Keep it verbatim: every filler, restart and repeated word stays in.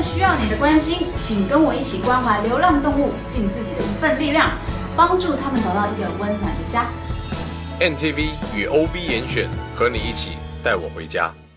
需要你的关心，请跟我一起关怀流浪动物，尽自己的一份力量，帮助他们找到一个温暖的家。 N T V 与 O B 严选和你一起带我回家。